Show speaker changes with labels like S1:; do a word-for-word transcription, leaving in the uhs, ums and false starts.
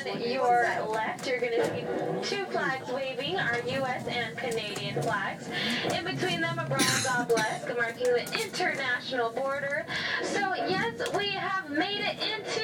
S1: On your left, you're going to see two flags waving, our U S and Canadian flags. In between them, a bronze obelisk marking the international border. So yes, we have made it into